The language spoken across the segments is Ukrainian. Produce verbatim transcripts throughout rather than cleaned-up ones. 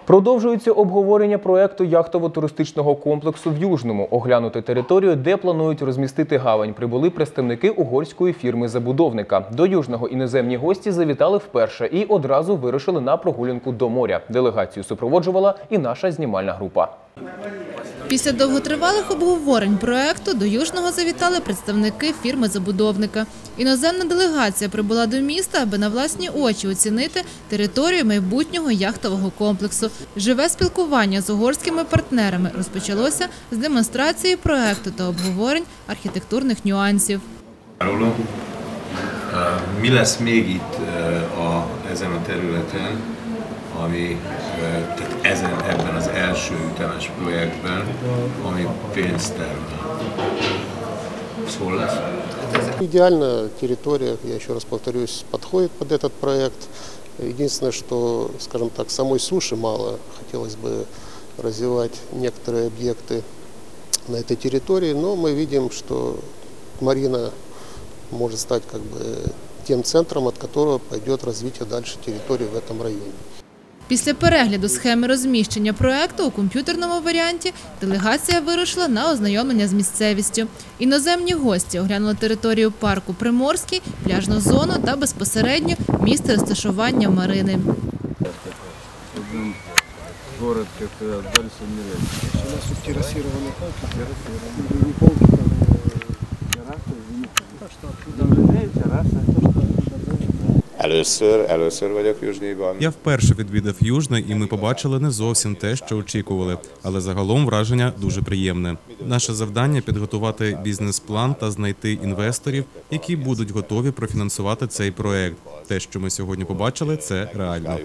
Продовжується обговорення проєкту яхтово-туристичного комплексу в Южному. Оглянути територію, де планують розмістити гавань, прибули представники угорської фірми-забудовника. До Южного іноземні гості завітали вперше і одразу вирушили на прогулянку до моря. Делегацію супроводжувала і наша знімальна група. Після довготривалих обговорень проєкту до Южного завітали представники фірми-забудовника. Іноземна делегація прибула до міста, аби на власні очі оцінити територію майбутнього яхтового комплексу. Живе спілкування з угорськими партнерами розпочалося з демонстрації проєкту та обговорень архітектурних нюансів. Mi lesz még itt a, ezen a területen, ami tehát ezen, ebben az első ütemes projektben, ami pénzt termel. Szól lesz? Идеальная территория, я еще раз повторюсь, подходит под этот проект. Единственное, что, скажем так, самой суши мало. Хотелось бы развивать некоторые объекты на этой территории, но мы видим, что марина может стать как бы тем центром, от которого пойдет развитие дальше территории в этом районе. Після перегляду схеми розміщення проєкту у комп'ютерному варіанті делегація вирушила на ознайомлення з місцевістю. Іноземні гості оглянули територію парку Приморський, пляжну зону та безпосередньо місце розташування марини. Город как дальше мира. У нас тут террасированные парки, террасированные террасы. Először, először vagyok Южнійban. Я вперше відвідав Южний, і ми побачили не зовсім те, що очікували. Але загалом враження дуже приємне. Наше завдання – підготувати бізнес-план та знайти інвесторів, які будуть готові профінансувати цей проект. Те, що ми сьогодні побачили, це реально.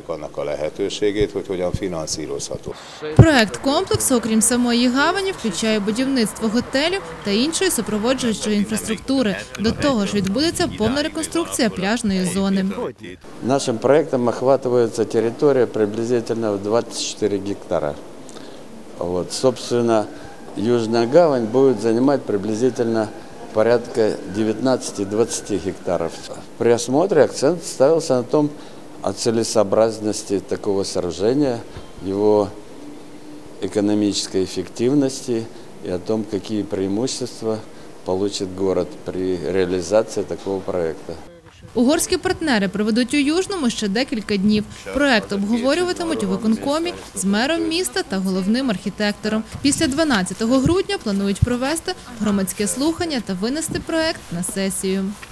Проект комплексу, окрім самої гавані, включає будівництво готелів та іншої супроводжуючої інфраструктури. До того ж, відбудеться повна реконструкція пляжної зони. Нашим проектом охватывается территория приблизительно в двадцать четыре гектара. Вот, собственно, Южная гавань будет занимать приблизительно порядка девятнадцати-двадцати гектаров. При осмотре акцент ставился на том, о целесообразности такого сооружения, его экономической эффективности и о том, какие преимущества получит город при реализации такого проекта. Угорські партнери проведуть у Южному ще декілька днів. Проект обговорюватимуть у виконкомі з мером міста та головним архітектором. Після дванадцятого грудня планують провести громадське слухання та винести проект на сесію.